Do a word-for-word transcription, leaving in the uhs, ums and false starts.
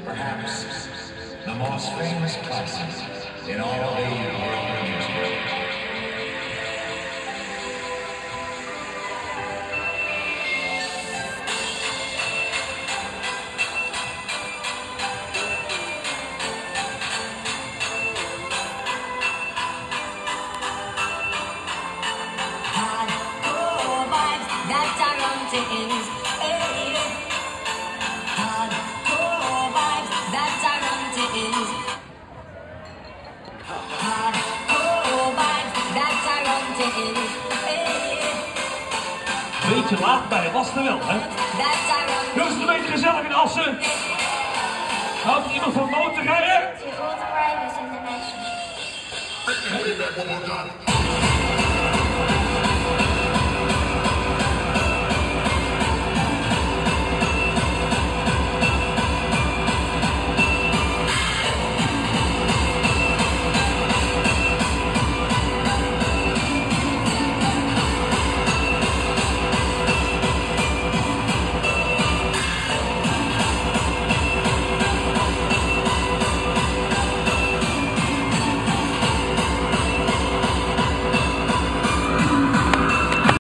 perhaps the most famous classic in all the world music. Hardcore vibes that Toronto is. Hey. Hardcore vibes that Toronto is. Hardcore vibes that Toronto is. Hey. Beetje laat bij, was er wel, hè? Jongens, het is een beetje gezellig in Assen. Houdt iemand van motorrijden? To all the riders in the nation.